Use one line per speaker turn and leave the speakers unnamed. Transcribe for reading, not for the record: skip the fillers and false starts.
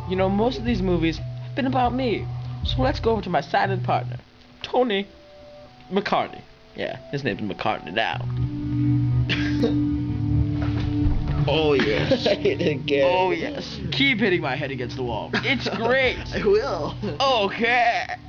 You know, most of these movies have been about me. So let's go over to my silent partner, Tony McCartney. Yeah, his name's McCartney now. Oh yes.
Hit it again.
Oh yes. Keep hitting my head against the wall. It's great.
I will.
Okay.